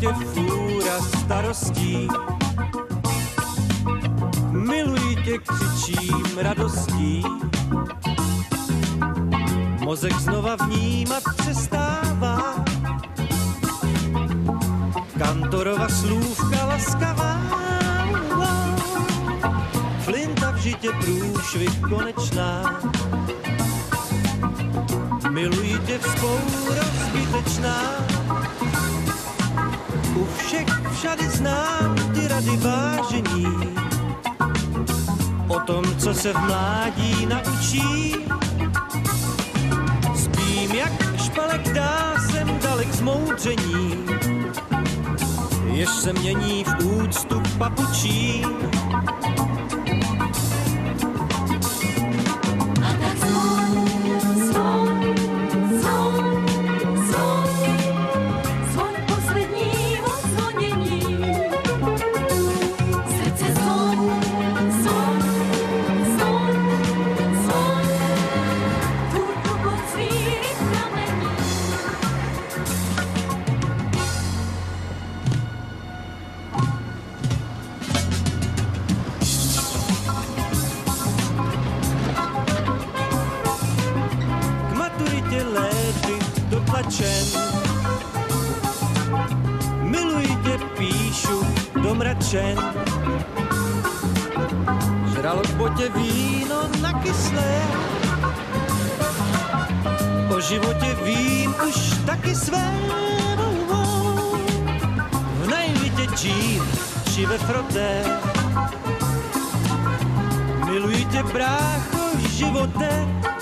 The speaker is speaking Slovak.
životě fůra starostí. Miluji tě, křičím radostí. Mozek znova vnímat přestává. Kantorova slůvka laskavá. Flinta v žitě průšvih konečná. Miluji tě vzpoura zbytečná. U všech všady znám ty rady vážení. O tom, co se v mládí naučí. Spím jak špalek, dá jsem dalek zmoudření. Jež se mění v úctu papučí. Miluji tě, píšu domračen. Žral v botě víno nakyslé. O životě vím už taky své. V najlitě džín či ve froté. Miluji tě, brácho, živote.